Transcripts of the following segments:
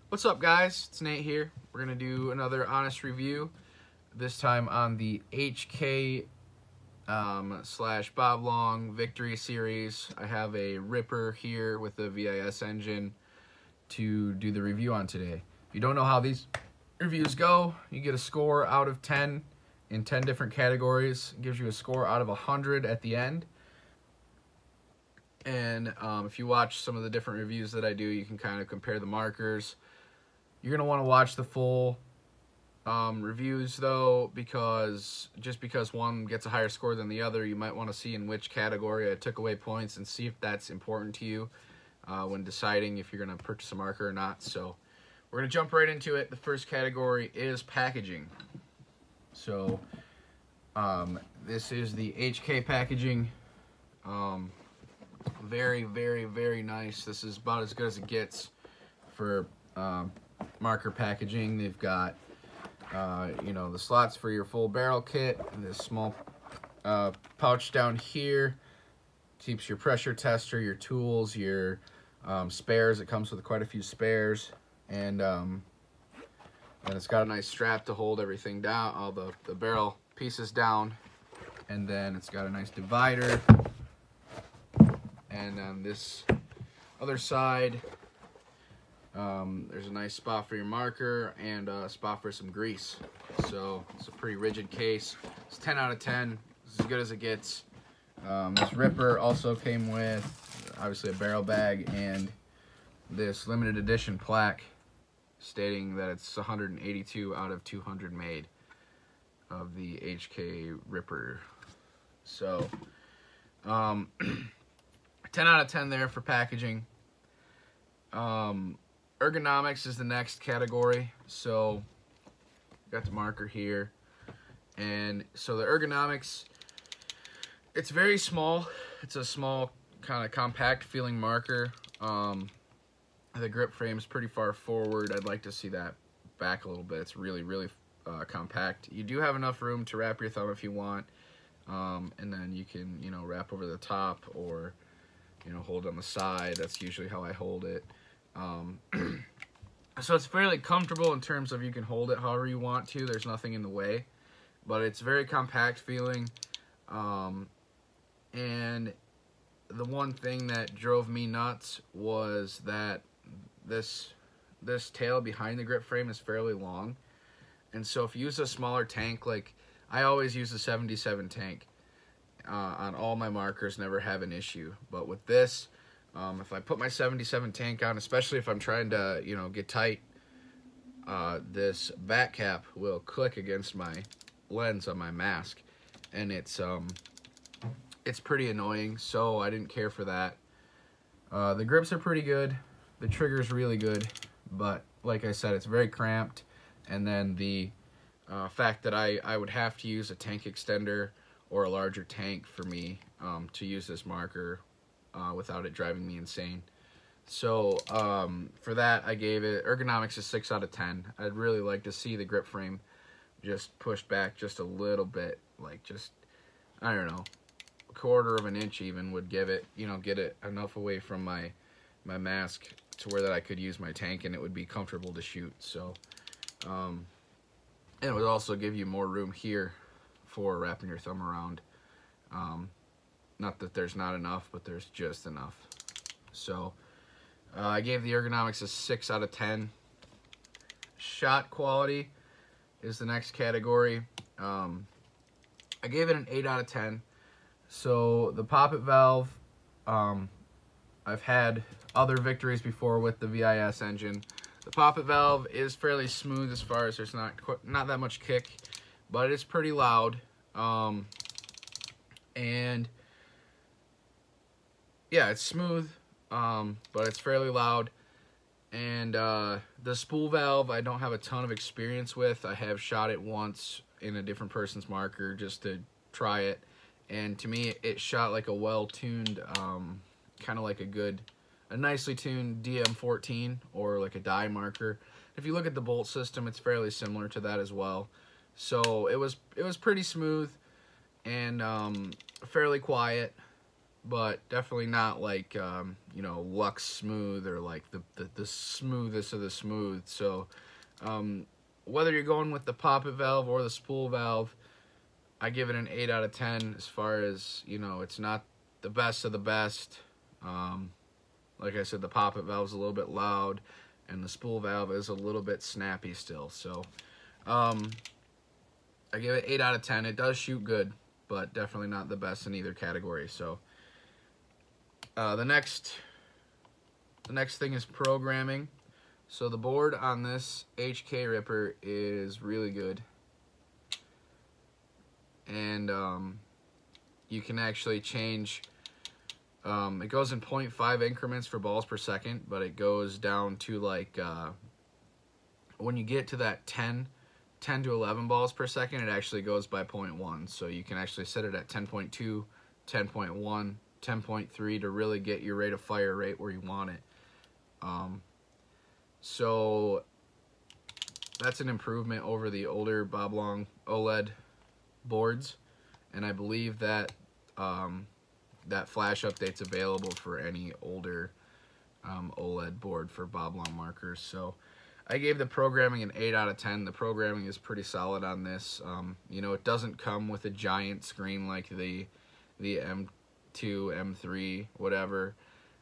What's up, guys? It's Nate here. We're going to do another honest review, this time on the HK slash Bob Long Victory Series. I have a Ripper here with the VIS engine to do the review on today. If you don't know how these reviews go, you get a score out of 10 in 10 different categories. It gives you a score out of 100 at the end. And if you watch some of the different reviews that I do, you can kind of compare the markers. You're going to want to watch the full reviews, though, because just because one gets a higher score than the other, you might want to see in which category I took away points and see if that's important to you when deciding if you're going to purchase a marker or not. So we're going to jump right into it. The first category is packaging. So this is the HK packaging. Very, very, very nice. This is about as good as it gets for marker packaging. They've got you know, the slots for your full barrel kit, and this small pouch down here keeps your pressure tester, your tools, your spares. It comes with quite a few spares, and it's got a nice strap to hold everything down, all the barrel pieces down, and then it's got a nice divider. And on this other side, there's a nice spot for your marker and a spot for some grease. So it's a pretty rigid case. It's 10 out of 10. It's as good as it gets. This Ripper also came with, obviously, a barrel bag and this limited edition plaque stating that it's 182 out of 200 made of the HK Ripper. So 10 out of 10 there for packaging. Ergonomics is the next category. So got the marker here, and so the ergonomics, it's very small. It's a small, kind of compact feeling marker. The grip frame is pretty far forward. I'd like to see that back a little bit. It's really, really compact. You do have enough room to wrap your thumb if you want, and then you can, you know, wrap over the top or, you know, hold on the side. That's usually how I hold it. So it's fairly comfortable in terms of you can hold it however you want to. There's nothing in the way, but it's very compact feeling. And the one thing that drove me nuts was that this tail behind the grip frame is fairly long. And so if you use a smaller tank, like I always use a 77 tank, on all my markers, never have an issue. But with this, if I put my 77 tank on, especially if I'm trying to, you know, get tight, this back cap will click against my lens on my mask, and it's pretty annoying. So I didn't care for that. The grips are pretty good. The trigger's really good, but like I said, it's very cramped. And then the fact that I would have to use a tank extender or a larger tank for me to use this marker without it driving me insane. So for that, I gave it, ergonomics is 6 out of 10. I'd really like to see the grip frame just pushed back just a little bit, like just, I don't know, a quarter of an inch even would give it, you know, get it enough away from my mask to where that I could use my tank and it would be comfortable to shoot. So and it would also give you more room here for wrapping your thumb around. Not that there's not enough, but there's just enough. So I gave the ergonomics a 6 out of 10. Shot quality is the next category. I gave it an 8 out of 10. So the poppet valve, I've had other victories before with the VIS engine. The poppet valve is fairly smooth as far as there's not that much kick, but it's pretty loud. And yeah, it's smooth, but it's fairly loud. And the spool valve, I don't have a ton of experience with. I have shot it once in a different person's marker just to try it, and to me, it shot like a well-tuned, kind of like a nicely tuned DM14 or like a die marker. If you look at the bolt system, it's fairly similar to that as well. So it was pretty smooth and fairly quiet. but definitely not like you know, Lux Smooth or like the smoothest of the smooth. So whether you're going with the poppet valve or the spool valve, I give it an 8 out of 10 as far as, you know, it's not the best of the best. Like I said, the poppet valve is a little bit loud, and the spool valve is a little bit snappy still. So I give it 8 out of 10. It does shoot good, but definitely not the best in either category. So the next thing is programming. So the board on this HK Ripper is really good, and you can actually change. It goes in 0.5 increments for balls per second, but it goes down to like when you get to that 10 to 11 balls per second, it actually goes by 0.1. So you can actually set it at 10.2, 10.1, 10.3 to really get your rate of fire right where you want it. So that's an improvement over the older Bob Long OLED boards, and I believe that that flash update's available for any older OLED board for Bob Long markers. So I gave the programming an 8 out of 10. The programming is pretty solid on this. You know, it doesn't come with a giant screen like the M2, M3, whatever.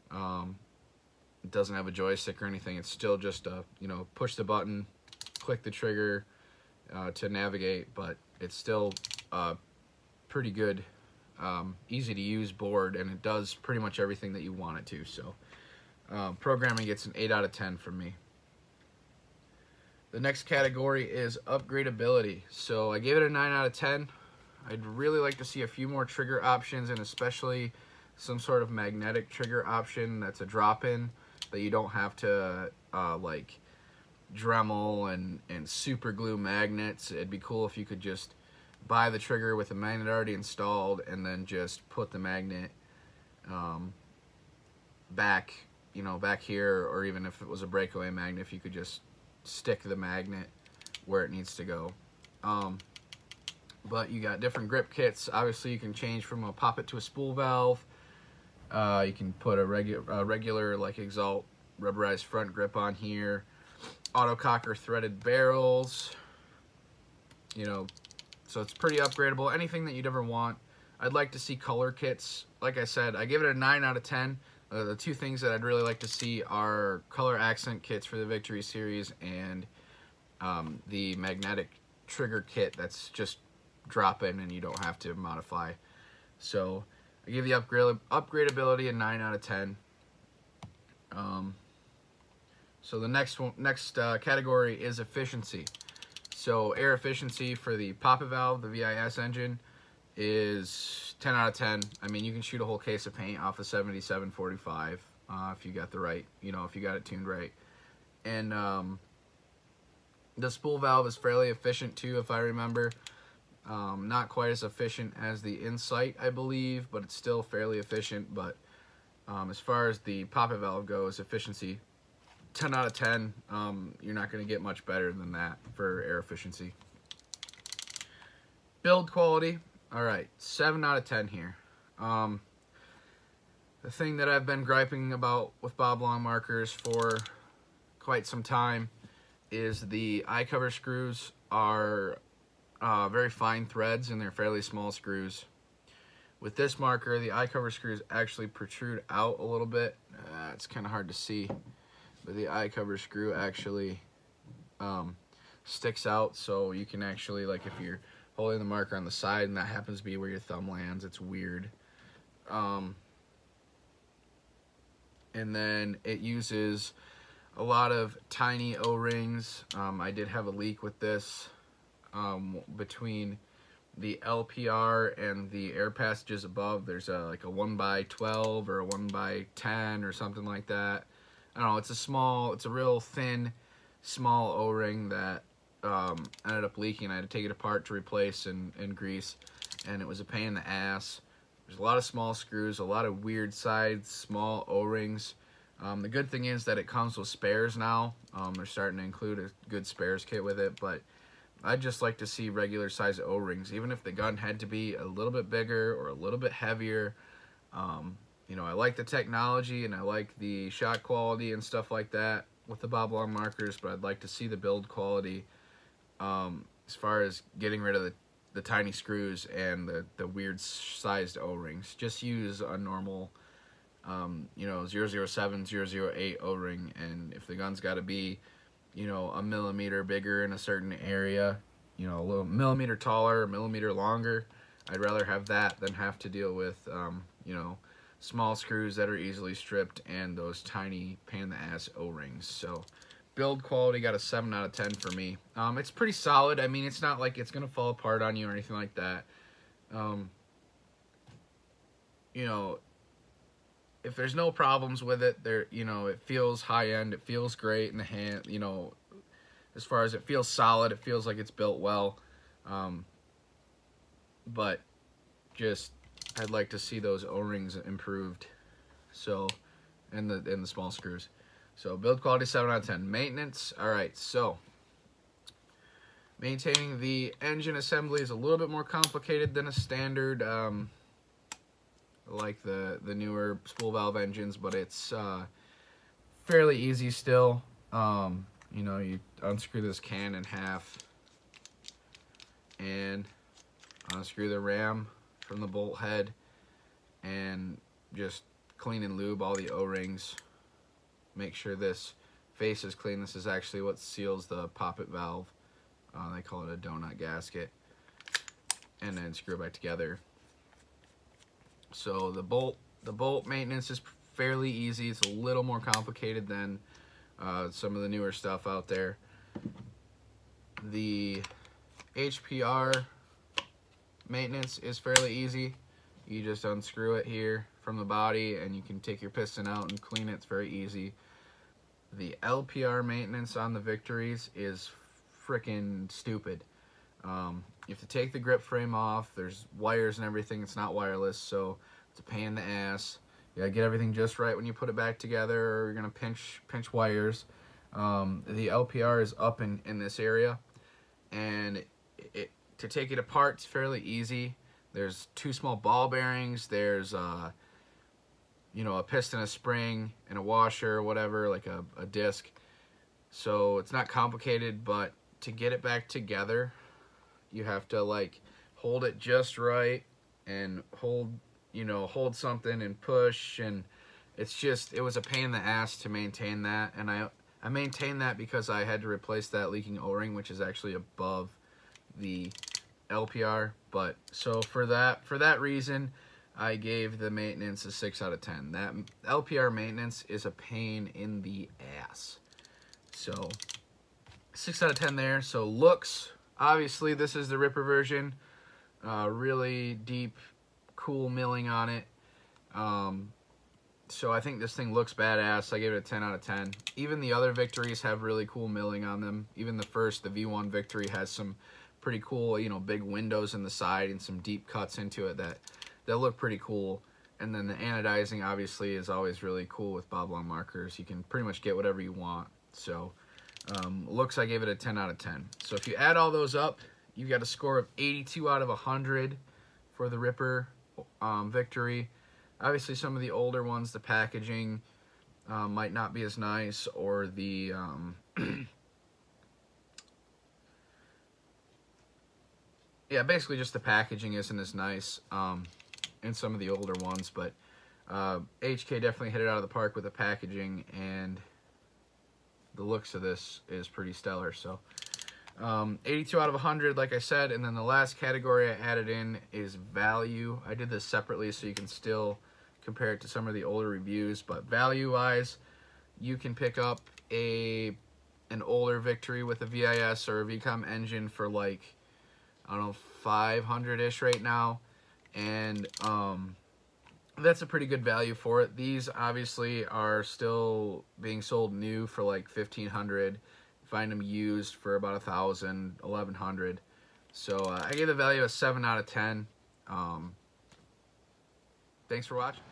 It doesn't have a joystick or anything. It's still just a, you know, push the button, click the trigger to navigate, but it's still pretty good, easy to use board, and it does pretty much everything that you want it to. So programming gets an 8 out of 10 from me. The next category is upgradability. So I gave it a 9 out of 10. I'd really like to see a few more trigger options, and especially some sort of magnetic trigger option that's a drop-in, that you don't have to like Dremel and super glue magnets. It'd be cool if you could just buy the trigger with a magnet already installed and then just put the magnet back, you know, back here, or even if it was a breakaway magnet, if you could just stick the magnet where it needs to go. But you got different grip kits. Obviously you can change from a poppet to a spool valve. You can put a regular like Exalt rubberized front grip on here. Autococker threaded barrels. You know, so it's pretty upgradable. Anything that you'd ever want. I'd like to see color kits. Like I said, I give it a 9 out of 10. The two things that I'd really like to see are color accent kits for the Victory series and the magnetic trigger kit that's just drop in and you don't have to modify. So I give the upgradability a 9 out of 10. So the next category is efficiency. So air efficiency for the poppet valve, the VIS engine, is 10 out of 10. I mean, you can shoot a whole case of paint off a 7745 if you got the right, you know, if you got it tuned right. And the spool valve is fairly efficient too, if I remember. Not quite as efficient as the Insight, I believe, but it's still fairly efficient. But as far as the poppet valve goes, efficiency, 10 out of 10. You're not going to get much better than that for air efficiency. Build quality, all right, 7 out of 10 here. The thing that I've been griping about with Bob Long markers for quite some time is the eye cover screws are very fine threads, and they're fairly small screws. With this marker, the eye cover screws actually protrude out a little bit. It's kind of hard to see, but the eye cover screw actually sticks out, so you can actually, like, if you're holding the marker on the side and that happens to be where your thumb lands, it's weird. And then it uses a lot of tiny O-rings. I did have a leak with this between the LPR and the air passages above. There's like a 1x12 or a 1x10 or something like that. I don't know, it's a real thin, small O-ring that ended up leaking. I had to take it apart to replace and grease, and it was a pain in the ass. There's a lot of small screws, a lot of weird sides, small O-rings. The good thing is that it comes with spares now. They're starting to include a good spares kit with it, but I'd just like to see regular size O-rings. Even if the gun had to be a little bit bigger or a little bit heavier, You know, I like the technology and I like the shot quality and stuff like that with the Bob Long markers, but I'd like to see the build quality as far as getting rid of the tiny screws and the weird sized O-rings. Just use a normal, you know, 007, 008 O-ring, and if the gun's got to be, you know, a millimeter bigger in a certain area, you know, a little millimeter taller, a millimeter longer, I'd rather have that than have to deal with, you know, small screws that are easily stripped and those tiny pain in the ass O-rings. So build quality got a 7 out of 10 for me. It's pretty solid. I mean, it's not like it's gonna fall apart on you or anything like that. You know, if there's no problems with it, you know, it feels high end, it feels great in the hand, you know, as far as it feels solid, it feels like it's built well. But just, I'd like to see those O-rings improved. So, and the small screws. So build quality 7 out of 10. Maintenance, all right, so maintaining the engine assembly is a little bit more complicated than a standard, like the newer spool valve engines, but it's fairly easy still. You know, you unscrew this can in half and unscrew the ram from the bolt head and just clean and lube all the O-rings. Make sure this face is clean. This is actually what seals the poppet valve. They call it a donut gasket. And then screw it back together. So the bolt maintenance is fairly easy. It's a little more complicated than some of the newer stuff out there. The HPR maintenance is fairly easy. You just unscrew it here from the body and you can take your piston out and clean it. It's very easy. The LPR maintenance on the Victories is freaking stupid. You have to take the grip frame off. There's wires and everything. It's not wireless, so it's a pain in the ass. You gotta get everything just right when you put it back together, or you're gonna pinch wires. The LPR is up in this area, and to take it apart, it's fairly easy. There's 2 small ball bearings. There's you know, a piston, a spring, and a washer, or whatever, like a disc. So it's not complicated, but to get it back together, you have to like hold it just right and hold something and push, and it was a pain in the ass to maintain that. And I maintained that because I had to replace that leaking O-ring, which is actually above the LPR. But so for that reason, I gave the maintenance a 6 out of 10. That LPR maintenance is a pain in the ass. So 6 out of 10 there. So looks, obviously this is the Ripper version. Really deep, cool milling on it. So I think this thing looks badass. I gave it a 10 out of 10. Even the other Victories have really cool milling on them. Even the V1 Victory has some pretty cool, you know, big windows in the side and some deep cuts into it that look pretty cool. And then the anodizing obviously is always really cool with Bob Long markers. You can pretty much get whatever you want. So looks, I gave it a 10 out of 10. So if you add all those up, you got a score of 82 out of 100 for the Ripper Victory. Obviously some of the older ones, the packaging might not be as nice, or the yeah, basically just the packaging isn't as nice in some of the older ones, but HK definitely hit it out of the park with the packaging, and the looks of this is pretty stellar. So 82 out of 100, like I said. And then the last category I added in is value. I did this separately so you can still compare it to some of the older reviews, but value wise, you can pick up an older Victory with a VIS or a VCOM engine for like, I don't know, 500-ish right now, and that's a pretty good value for it. These obviously are still being sold new for like $1,500. Find them used for about $1,000, $1,100. So I gave the value a 7 out of 10. Thanks for watching.